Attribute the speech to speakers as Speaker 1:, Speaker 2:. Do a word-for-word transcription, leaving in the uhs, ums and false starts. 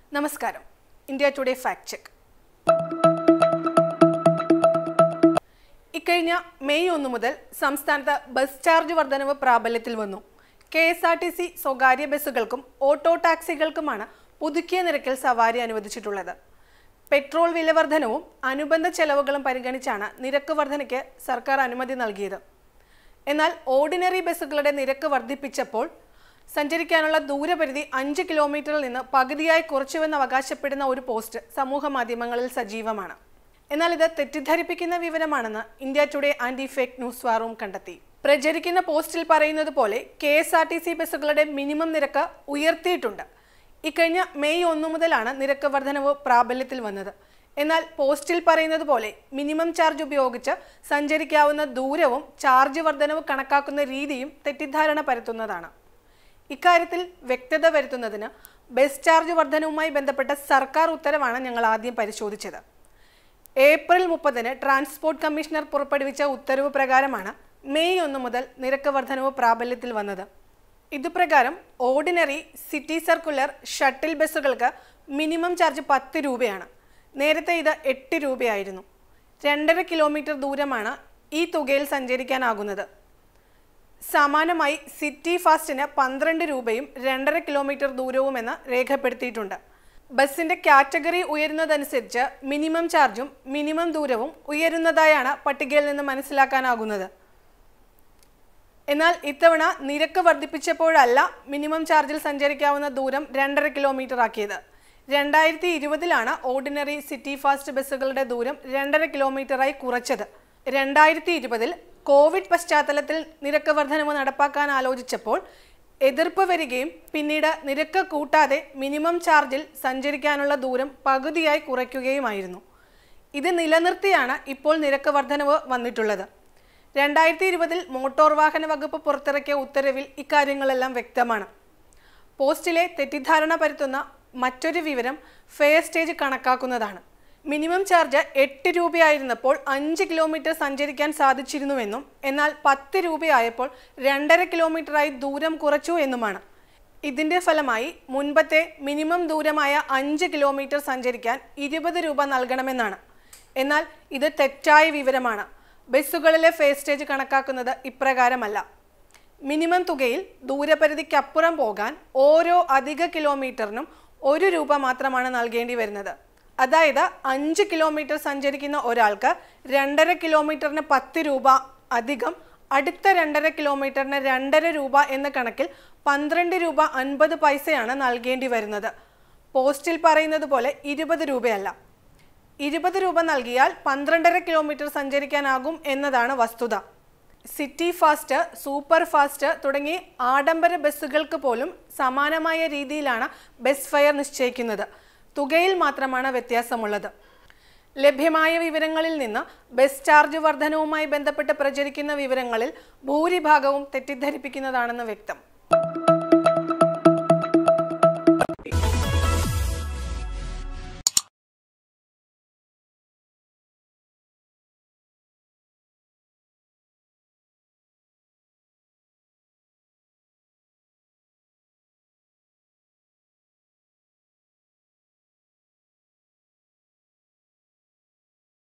Speaker 1: നമസ്കാരം. India today fact check. ഇക്കഴിഞ്ഞ May ഒന്ന് മുതൽ സംസ്ഥാനത്ത് ബസ് ചാർജ് വർധനവ് പ്രാബല്യത്തിൽ വന്നു. K S R T C സ്വകാര്യ ബസ്സുകൾക്കും ഓട്ടോ ടാക്സികൾക്കുമാണ് പുതുക്കിയ നിരക്കിൽ സവാരി അനുവദിച്ചിട്ടുള്ളത്. പെട്രോൾ വില വർധനവും അനുബന്ധ ചെലവുകളും പരിഗണിച്ചാണ് നിരക്ക് വർധനയ്ക്ക് സർക്കാർ അനുമതി നൽകിയത്. എന്നാൽ ഓർഡിനറി ബസ്സുകളുടെ നിരക്ക് വർദ്ധിപ്പിച്ചപ്പോൾ സഞ്ചരിക്കാനുള്ള ദൂരപരിധി അഞ്ച് കിലോമീറ്ററിൽ നിന്ന് പകുതിയായി കുറച്ചുവെന്ന് അവകാശപ്പെടുന്ന ഒരു പോസ്റ്റ് സമൂഹ മാധ്യമങ്ങളിൽ സജീവമാണ്. എന്നാൽ ഇത് തെറ്റിദ്ധരിപ്പിക്കുന്ന വിവരമാണെന്ന് India today anti fake news war room കണ്ടെത്തി. പ്രചരിക്കുന്ന പോസ്റ്റിൽ പറയുന്നത് പോലെ K S R T C ബസ്സുകളുടെ മിനിമം നിരക്ക് ഉയർത്തിയിട്ടുണ്ട്. ഇക്കഴിഞ്ഞ മെയ് ഒന്ന് മുതലാണ് നിരക്ക് വർധനവ് പ്രാബല്യത്തിൽ വന്നത്. എന്നാൽ പോസ്റ്റിൽ പറയുന്നത് പോലെ മിനിമം ചാർജ് ഉപയോഗിച്ച് സഞ്ചരിക്കാവുന്ന ദൂരവും ചാർജ് വർധനവ് കണക്കാക്കുന്ന രീതിയും തെറ്റിദ്ധാരണ പരത്തുന്നതാണ്. ഇക്കാര്യത്തിൽ വ്യക്തത വരുത്തുന്നതിന് ബസ് ചാർജ് വർധനവുമായി ബന്ധപ്പെട്ട സർക്കാർ ഉത്തരവാണ് ഞങ്ങൾ ആദ്യം പരിശോധിച്ചത്. ഏപ്രിൽ മുപ്പതിന് ട്രാൻസ്പോർട്ട് കമ്മീഷണർ പുറപ്പെടുവിച്ച ഉത്തരവ് പ്രകാരമാണ് മെയ് ഒന്ന് മുതൽ നിരക്ക് വർധനവ് പ്രാബല്യത്തിൽ വന്നത്. ഇതുപ്രകാരം ഓർഡിനറി, സിറ്റി സർക്കുലർ, ഷട്ടിൽ ബസ്സുകൾക്ക് മിനിമം ചാർജ് പത്ത് രൂപയാണ്. നേരത്തെ ഇത് എട്ട് രൂപയായിരുന്നു. രണ്ടര കിലോമീറ്റർ ദൂരമാണ് ഈ തുകയിൽ സഞ്ചരിക്കാനാകുന്നത്. സമാനമായി സിറ്റി ഫാസ്റ്റിന് പന്ത്രണ്ട് രൂപയും രണ്ടര കിലോമീറ്റർ ദൂരവുമെന്ന് രേഖപ്പെടുത്തിയിട്ടുണ്ട്. ബസ്സിന്റെ കാറ്റഗറി ഉയരുന്നതനുസരിച്ച് മിനിമം ചാർജും മിനിമം ദൂരവും ഉയരുന്നതായാണ് പട്ടികയിൽ നിന്ന് മനസ്സിലാക്കാനാകുന്നത്. എന്നാൽ ഇത്തവണ നിരക്ക് വർദ്ധിപ്പിച്ചപ്പോഴല്ല മിനിമം ചാർജിൽ സഞ്ചരിക്കാവുന്ന ദൂരം രണ്ടര കിലോമീറ്റർ ആക്കിയത്. രണ്ടായിരത്തി ഇരുപതിലാണ് ഓർഡിനറി, സിറ്റി ഫാസ്റ്റ് ബസ്സുകളുടെ ദൂരം രണ്ടര കിലോമീറ്ററായി കുറച്ചത്. രണ്ടായിരത്തി ഇരുപതിൽ കോവിഡ് പശ്ചാത്തലത്തിൽ നിരക്ക് വർധനവ് നടപ്പാക്കാൻ ആലോചിച്ചപ്പോൾ എതിർപ്പ് വരികയും പിന്നീട് നിരക്ക് കൂട്ടാതെ മിനിമം ചാർജിൽ സഞ്ചരിക്കാനുള്ള ദൂരം പകുതിയായി കുറയ്ക്കുകയുമായിരുന്നു. ഇത് നിലനിർത്തിയാണ് ഇപ്പോൾ നിരക്ക് വർധനവ് വന്നിട്ടുള്ളത്. രണ്ടായിരത്തി ഇരുപതിൽ മോട്ടോർ വാഹന വകുപ്പ് പുറത്തിറക്കിയ ഉത്തരവിൽ ഇക്കാര്യങ്ങളെല്ലാം വ്യക്തമാണ്. പോസ്റ്റിലെ തെറ്റിദ്ധാരണ പരത്തുന്ന മറ്റൊരു വിവരം ഫെയർ സ്റ്റേജ് കണക്കാക്കുന്നതാണ്. മിനിമം ചാർജ് എട്ട് രൂപയായിരുന്നപ്പോൾ അഞ്ച് കിലോമീറ്റർ സഞ്ചരിക്കാൻ സാധിച്ചിരുന്നുവെന്നും എന്നാൽ പത്ത് രൂപയായപ്പോൾ രണ്ടര കിലോമീറ്ററായി ദൂരം കുറച്ചു എന്നുമാണ്. ഇതിൻ്റെ ഫലമായി മുൻപത്തെ മിനിമം ദൂരമായ അഞ്ച് കിലോമീറ്റർ സഞ്ചരിക്കാൻ ഇരുപത് രൂപ നൽകണമെന്നാണ്. എന്നാൽ ഇത് തെറ്റായ വിവരമാണ്. ബസ്സുകളിലെ ഫെയർ സ്റ്റേജ് കണക്കാക്കുന്നത് ഇപ്രകാരമല്ല. മിനിമം തുകയിൽ ദൂരപരിധിക്കപ്പുറം പോകാൻ ഓരോ അധിക കിലോമീറ്ററിനും ഒരു രൂപ മാത്രമാണ് നൽകേണ്ടി വരുന്നത്. അതായത് അഞ്ച് കിലോമീറ്റർ സഞ്ചരിക്കുന്ന ഒരാൾക്ക് രണ്ടര കിലോമീറ്ററിന് പത്ത് രൂപ അധികം അടുത്ത രണ്ടര കിലോമീറ്ററിന് രണ്ടര രൂപ എന്ന കണക്കിൽ പന്ത്രണ്ട് രൂപ അൻപത് പൈസയാണ് നൽകേണ്ടി വരുന്നത്. പോസ്റ്റിൽ പറയുന്നത് പോലെ ഇരുപത് രൂപയല്ല. ഇരുപത് രൂപ നൽകിയാൽ പന്ത്രണ്ടര കിലോമീറ്റർ സഞ്ചരിക്കാനാകും എന്നതാണ് വസ്തുത. സിറ്റി ഫാസ്റ്റ്, സൂപ്പർ ഫാസ്റ്റ് തുടങ്ങി ആഡംബര ബസ്സുകൾക്ക് പോലും സമാനമായ രീതിയിലാണ് ബസ് ഫെയർ നിശ്ചയിക്കുന്നത്. തുകയിൽ മാത്രമാണ് വ്യത്യാസമുള്ളത്. ലഭ്യമായ വിവരങ്ങളിൽ നിന്ന് ബസ് ചാർജ് വർധനവുമായി ബന്ധപ്പെട്ട് പ്രചരിക്കുന്ന വിവരങ്ങളിൽ ഭൂരിഭാഗവും തെറ്റിദ്ധരിപ്പിക്കുന്നതാണെന്ന് വ്യക്തം.